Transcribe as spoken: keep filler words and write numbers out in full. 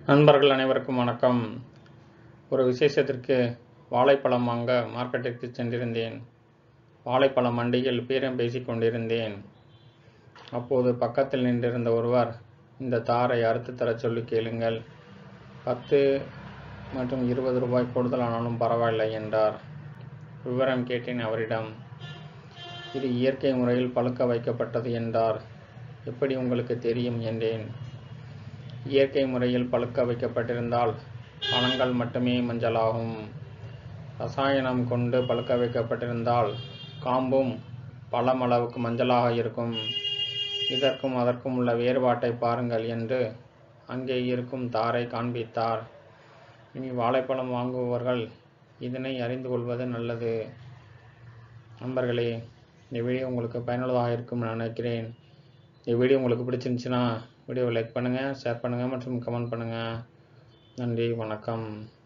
நண்பர்கள் அனைவருக்கும் வணக்கம். ஒரு விசேஷத்திற்கு வாழைப்பழம் வாங்க மார்க்கெட்டிற்கு சென்றிருந்தேன். வாழைப்பழ மண்டியில் பேரம் பேசிக் கொண்டிருந்தேன். அப்போது பக்கத்தில் நின்றிருந்த ஒருவர், இந்த தாரை அறுத்து தரச் சொல்லி கேளுங்கள், பத்து மற்றும் இருபது ரூபாய் கூடுதலானாலும் பரவாயில்லை என்றார். விவரம் கேட்டேன் அவரிடம். இது இயற்கை முறையில் பழுக்க வைக்கப்பட்டது என்றார். எப்படி உங்களுக்கு தெரியும் என்றேன். இயற்கை முறையில் பழுக்க வைக்கப்பட்டிருந்தால் பழங்கள் மட்டுமே மஞ்சளாகும். ரசாயனம் கொண்டு பழுக்க வைக்கப்பட்டிருந்தால் காம்பும் பழம் அளவுக்கு மஞ்சளாக இருக்கும். இதற்கும் அதற்கும் உள்ள வேறுபாட்டை பாருங்கள் என்று அங்கே இருக்கும் தாரை காண்பித்தார். இனி வாழைப்பழம் வாங்குபவர்கள் இதனை அறிந்து கொள்வது நல்லது. நண்பர்களே, இந்த வீடியோ உங்களுக்கு பயனுள்ளதாக இருக்கும் நினைக்கிறேன். இந்த வீடியோ உங்களுக்கு பிடிச்சிருந்துச்சுன்னா வீடியோவை லைக் பண்ணுங்கள், ஷேர் பண்ணுங்கள் மற்றும் கமெண்ட் பண்ணுங்கள். நன்றி, வணக்கம்.